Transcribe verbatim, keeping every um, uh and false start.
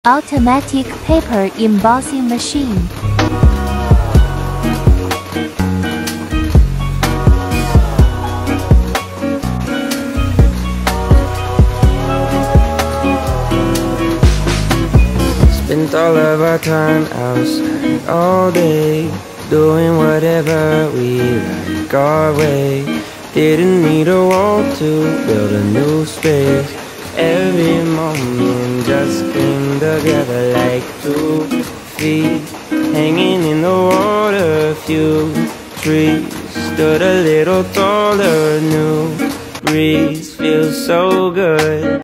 Automatic paper embossing machine. Spent all of our time outside all day, doing whatever we like our way. Didn't need a wall to build a new space. Every moment just came together like two feet hanging in the water. Few trees stood a little taller. New breeze feels so good.